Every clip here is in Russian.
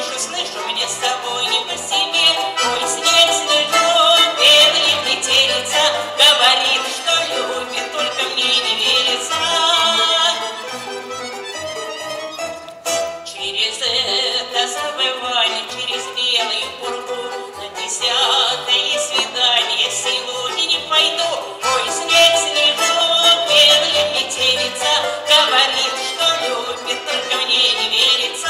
слышу, мне с тобой не по себе. Ой, снег, снежок, белый метелица, говорит, что любит, только мне не верится. Через это забывание, через белую пургу, на 10-е свидание сегодня не пойду. Ой, снег, снежок, белая метелица, говорит, что любит, только мне не верится.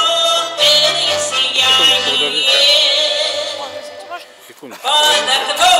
Под окном